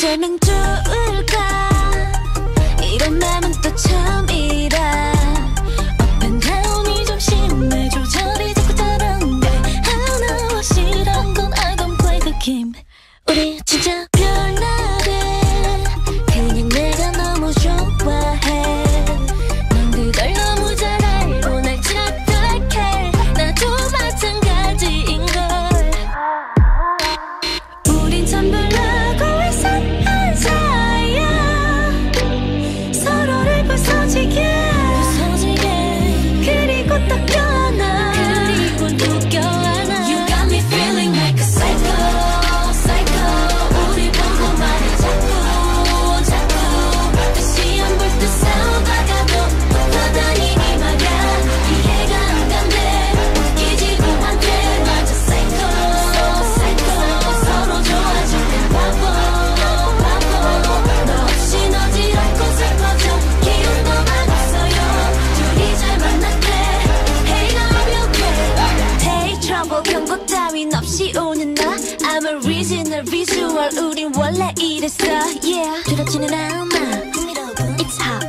어쩌면 좋을까 이런 맘은 또 처음이라 Up and down이 좀 심해 조절이 자꾸 다른데 하나와 싫은 건 I don't play the game 우리 진짜 별나래 그냥 내가 너무 좋아해 넌 그걸 너무 잘 알고 날 착각해 나도 마찬가지인걸 우린 참 별나고 이상한 사이야 서로를 부서지게 그리고 또 껴안아 그리고 또 껴안아 You got me feeling like a psycho psycho 우리 보고 말해 자꾸 다시 안 볼 듯 싸우다가도 여전히 이 말야 이해가 안 간대 웃기지도 않대 맞아 psycho psycho 서로 좋아질 바보 너 없이 어지럽고 슬퍼져 기운도 안 없어요 둘이 잘 만났대 Hey love you okay Take trouble 경고 따윈 없이 오는 나 I'm a original visual 우린 원래 이랬어 Yeah 들어지는 않아 It's hot